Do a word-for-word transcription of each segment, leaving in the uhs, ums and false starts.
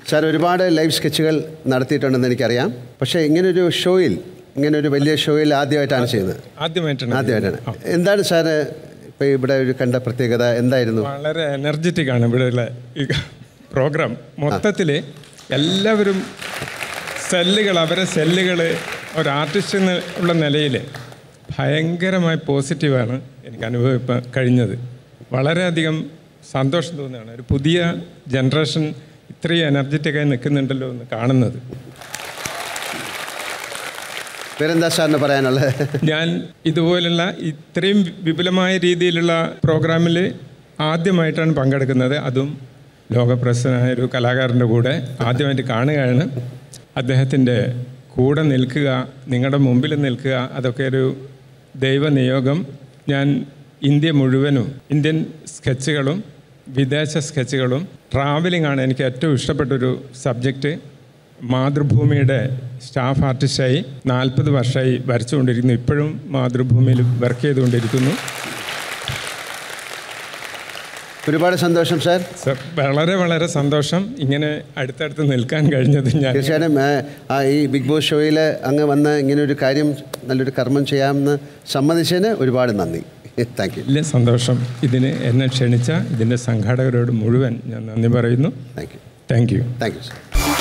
Sir ഒരുപാട് live സ്കെച്ചുകൾ നടത്തിയിട്ടുണ്ടെന്ന് എനിക്കറിയാം. പക്ഷേ ഇങ്ങനൊരു ഷോയിൽ ഇങ്ങനൊരു വലിയ ഷോയിൽ ആദ്യമായിട്ടാണ് ചെയ്യുന്നത്. ആദ്യമായിട്ടാണ് ആദ്യമായിട്ടാണ് എന്താണ് സാർ ഇപ്പോൾ ഇവിടെ ഒരു കണ്ട പ്രത്യേകത എന്തായിരുന്നു? വളരെ എനർജറ്റിക് ആണ് ഇവിടെയുള്ള ഈ പ്രോഗ്രാം. മൊത്തത്തിൽ എല്ലാവരും സെല്ലുകൾ അവരെ സെല്ലുകൾ ഒരു ആർട്ടിസ്റ്റ് ഉള്ള നിലയിൽ ഭയങ്കരമായി പോസിറ്റീവാണ് എനിക്ക് അനുഭവിക്കാൻ കഴിഞ്ഞത്. വളരെയധികം സന്തോഷം തോന്നുകയാണ്. ഒരു പുതിയ ജനറേഷൻ ഇത്രയും എനർജറ്റിക്കായി നിൽക്കുന്നുണ്ടല്ലോ എന്ന് കാണുന്നത്. പേരെന്താ സാറിന് പറയാനുള്ളത്? ഞാൻ ഇതുപോലുള്ള ഇത്രയും വിപുലമായ രീതിയിലുള്ള പ്രോഗ്രാമിൽ ആദ്യമായിട്ടാണ് പങ്കെടുക്കുന്നത്. അതും ലോകപ്രശസ്തനായ ഒരു കലാകാരൻ്റെ കൂടെ ആദ്യമായിട്ട് കാണുകയാണ്. അദ്ദേഹത്തിൻ്റെ കൂടെ നിൽക്കുക, നിങ്ങളുടെ മുമ്പിൽ നിൽക്കുക, അതൊക്കെ ഒരു ദൈവനിയോഗം. ഞാൻ ഇന്ത്യ മുഴുവനും ഇന്ത്യൻ സ്കെച്ചുകളും വിദേശ സ്കെച്ചുകളും ട്രാവലിംഗ് ആണ് എനിക്ക് ഏറ്റവും ഇഷ്ടപ്പെട്ടൊരു സബ്ജക്റ്റ്. മാതൃഭൂമിയുടെ സ്റ്റാഫ് ആർട്ടിസ്റ്റായി നാൽപ്പത് വർഷമായി വരച്ചുകൊണ്ടിരിക്കുന്നു. ഇപ്പോഴും മാതൃഭൂമിയിൽ വർക്ക് ചെയ്തുകൊണ്ടിരിക്കുന്നു. ഒരുപാട് സന്തോഷം സാർ. സർ വളരെ വളരെ സന്തോഷം ഇങ്ങനെ അടുത്തടുത്ത് നിൽക്കാൻ കഴിഞ്ഞത്. ഞാൻ തീർച്ചയായിട്ടും ഈ ബിഗ് ബോസ് ഷോയിൽ അങ്ങ് വന്ന് ഇങ്ങനെ ഒരു കാര്യം നല്ലൊരു കർമ്മം ചെയ്യാമെന്ന് സമ്മതിച്ചതിന് ഒരുപാട് നന്ദി. Thank you. വലിയ സന്തോഷം. ഇതിന് എന്നെ ക്ഷണിച്ച ഇതിൻ്റെ സംഘാടകരോട് മുഴുവൻ ഞാൻ നന്ദി പറയുന്നു. Thank you. Thank you. Thank you sir.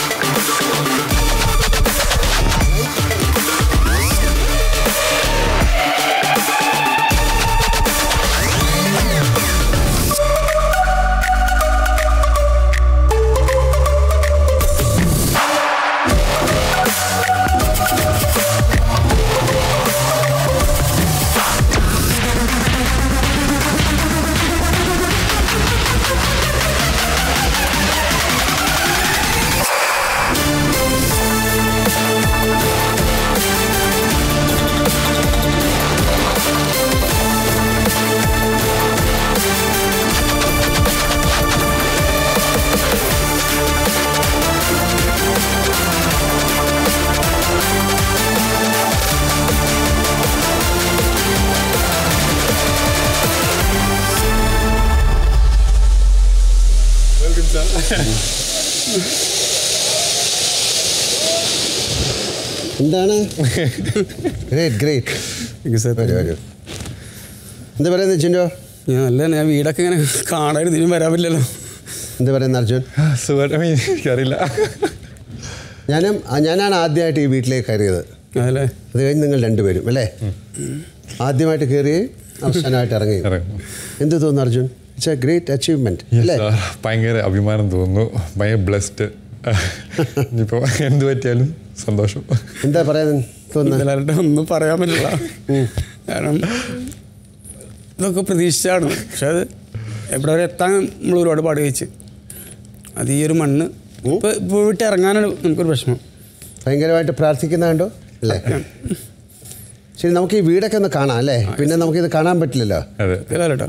എന്താണ്? Great great. എന്താ പറയുന്നത് ജിൻഡോ? ഞാൻ അല്ല ഞാൻ വീടൊക്കെ ഇങ്ങനെ കാണാൻ ഇതിനും വരാൻ പറ്റില്ലല്ലോ. എന്താ പറയുന്നത് അർജുൻ? എനിക്കറിയില്ല. ഞാനും ഞാനാണ് ആദ്യമായിട്ട് ഈ വീട്ടിലേക്ക് കയറിയത്. അതല്ലേ? അത് കഴിഞ്ഞ് നിങ്ങൾ രണ്ടുപേരും അല്ലേ ആദ്യമായിട്ട് കയറുകയും അവസാനമായിട്ട് ഇറങ്ങുകയും. എന്ത് തോന്നുന്നു Arjun? It's a great achievement അല്ലേ? ഭയങ്കര അഭിമാനം തോന്നുന്നു. ഭയങ്കര ബ്ലെസ്ഡ്. ഇപ്പോൾ എന്ത് പറ്റിയാലും സന്തോഷം. എന്താ പറയാൻ തോന്നുന്നത്? ഒന്നും പറയാൻ പറ്റില്ല. കാരണം ഇതൊക്കെ പ്രതീക്ഷിച്ചാണ്. പക്ഷെ അത് എവിടെ വരെ എത്താൻ നമ്മൾ ഒരുപാട് പാട് കഴിച്ച് അത് ഈ ഒരു മണ്ണ് ഇപ്പോൾ ഇപ്പോൾ വിട്ട് ഇറങ്ങാനാണ് നമുക്കൊരു വിഷമം. ഭയങ്കരമായിട്ട് പ്രാർത്ഥിക്കുന്നുണ്ടോ അല്ലേ? ശരി, നമുക്ക് ഈ വീടൊക്കെ ഒന്ന് കാണാം അല്ലേ? പിന്നെ നമുക്കിത് കാണാൻ പറ്റില്ലല്ലോ. കേട്ടോ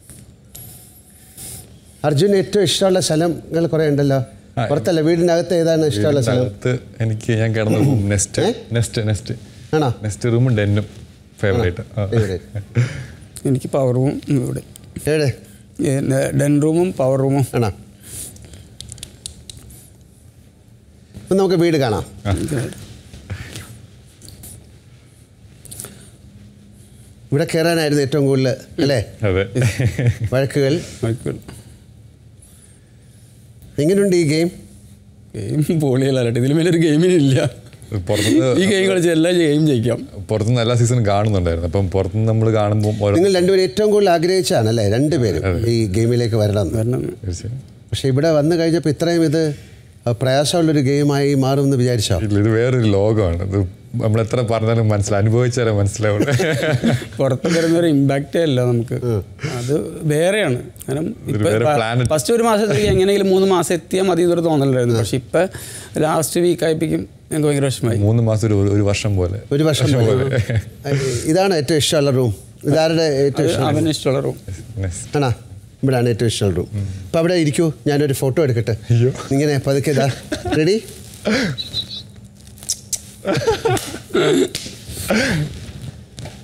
അർജുന് ഏറ്റവും ഇഷ്ടമുള്ള സ്ഥലങ്ങൾ കുറേ ഉണ്ടല്ലോ. പുറത്തല്ല, വീടിനകത്ത് ഏതാണ് ഇഷ്ടമുള്ള സ്ഥലം? എനിക്ക് ഞാൻ കിടന്ന റൂം നെസ്റ്റ് നെസ്റ്റ് നെസ്റ്റ് ആണോ? നെസ്റ്റ് റൂമും ഡെന്നും ഫേവറേറ്റ്. എനിക്ക് പവർ റൂമും ഇവിടെ. എവിടെ? ഡെൻ റൂമും പവർ റൂമും ആണോ? അപ്പം നമുക്ക് വീട് കാണാം. ഇവിടെ കയറാനായിരുന്നു ഏറ്റവും കൂടുതൽ അല്ലേ വഴക്കുകൾ? വഴക്കുകൾ. എങ്ങനെയുണ്ട് ഈ ഗെയിം? ഗെയിം പൊളിയല്ല. ഇതിൽ മേലൊരു ഗെയിമിനില്ല. ഈ ഗെയിം കളിച്ച് എല്ലാ ഗെയിം ജയിക്കാം. പുറത്തുനിന്ന് എല്ലാ സീസണും കാണുന്നുണ്ടായിരുന്നു. അപ്പം പുറത്തുനിന്ന് നമ്മൾ കാണുമ്പോൾ നിങ്ങൾ രണ്ടുപേരും ഏറ്റവും കൂടുതൽ ആഗ്രഹിച്ചാണ് അല്ലേ രണ്ടുപേരും ഈ ഗെയിമിലേക്ക് വരണം വരണം പക്ഷെ ഇവിടെ വന്നു കഴിഞ്ഞപ്പോൾ ഇത്രയും ഇത് പ്രയാസമുള്ളൊരു ഗെയിമായി മാറുമെന്ന് വിചാരിച്ചോ? ഇത് വേറൊരു ലോകമാണ്. ഇത് നമ്മൾ എത്ര പറഞ്ഞാലും മനസ്സിലാവും, അനുഭവിച്ചാലും മനസ്സിലാവും. പുറത്ത് വരുന്നൊരു ഇമ്പാക്റ്റേ അല്ല നമുക്ക്, അത് വേറെയാണ്. കാരണം ഇപ്പം ഫസ്റ്റ് ഒരു മാസത്തേക്ക് എങ്ങനെയെങ്കിലും മൂന്ന് മാസം എത്തിയാൽ മതി എന്നൊരു തോന്നലുണ്ടായിരുന്നു. പക്ഷെ ഇപ്പം ലാസ്റ്റ് വീക്ക് ആയിപ്പിക്കും എനിക്ക് ഭയങ്കര വിഷമമായി. മൂന്ന് മാസം ഒരു ഒരു വർഷം പോലെ ഒരു വർഷം പോലെ. ഇതാണ് ഏറ്റവും ഇഷ്ടമുള്ള റൂം? ഇതാരുടെ ഏറ്റവും അവന് ഇഷ്ടമുള്ള റൂം ആണോ? ഇവിടെയാണ് ഏറ്റവും ഇഷ്ടമുള്ള റൂം. അപ്പം അവിടെ ഇരിക്കൂ, ഞാനൊരു ഫോട്ടോ എടുക്കട്ടെ. ഇങ്ങനെ പതുക്കെ ഇതാ. റെഡി?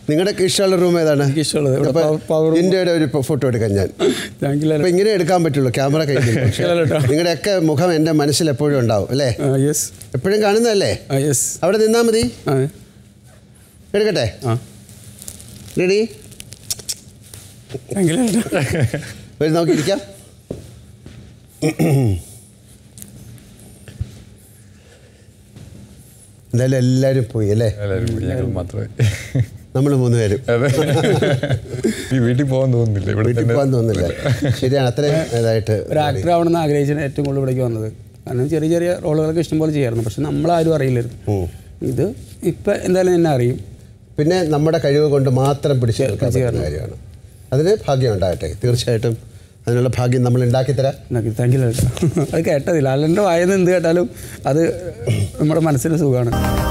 നിങ്ങളുടെ ഇഷ്ടമുള്ള റൂം ഏതാണ്? ഇഷ്ടമുള്ളത് ഇവിടെ അപ്പോൾ പവർ- പവർ റൂം. ഇന്ത്യയുടെ ഒരു ഫോട്ടോ എടുക്കാൻ ഞാൻ താങ്ക് യു അപ്പോൾ ഇങ്ങനെ എടുക്കാൻ പറ്റുള്ളൂ, ക്യാമറ കയ്യിൽ. നിങ്ങളുടെയൊക്കെ മുഖം എൻ്റെ മനസ്സിൽ എപ്പോഴും ഉണ്ടാവും അല്ലേ? യെസ് എപ്പോഴും കാണുന്നതല്ലേ? യെസ് അവിടെ നിന്നാൽ മതി. ആ എടുക്കട്ടെ? ആ റെഡി? താങ്ക് യു വരും, നമുക്ക് ഇരിക്കാം. എന്തായാലും എല്ലാവരും പോയി അല്ലേ? എല്ലാവരും കൂടി ഞങ്ങൾ മാത്രമേ. നമ്മൾ മൂന്ന് പേരും. അതെ. ഈ വീട്ടിൽ പോകാൻ തോന്നുന്നില്ല, ഇവിടെ വീട്ടിൽ തന്നെ. പോകാൻ തോന്നുന്നില്ല. ശരിയാണ്, അത്രയും ഇതായിട്ട്. ഒരു ആക്ടർ ആവണമെന്ന് ആഗ്രഹിച്ചാണ് ഏറ്റവും കൂടുതൽ ഇവിടേക്ക് വന്നത്. കാരണം ചെറിയ ചെറിയ റോളുകളൊക്കെ ഇഷ്ടംപോലെ ചെയ്യായിരുന്നു, പക്ഷെ നമ്മളാരും അറിയില്ലായിരുന്നു. ഇത് ഇപ്പം എന്തായാലും എന്നെ അറിയും. പിന്നെ നമ്മുടെ കഴിവ് കൊണ്ട് മാത്രം പിടിച്ചു നിൽക്കാൻ പറ്റുന്ന കാര്യമാണ്. അതിന് ഭാഗ്യം ഉണ്ടാകട്ടെ. തീർച്ചയായിട്ടും അതിനുള്ള ഭാഗ്യം നമ്മൾ ഉണ്ടാക്കിത്തരാം. Thank you. അത് കേട്ടതില്ല, അല്ലെൻ്റെ വായന്ന് എന്ത് കേട്ടാലും അത് നമ്മുടെ മനസ്സിന് സുഖമാണ്.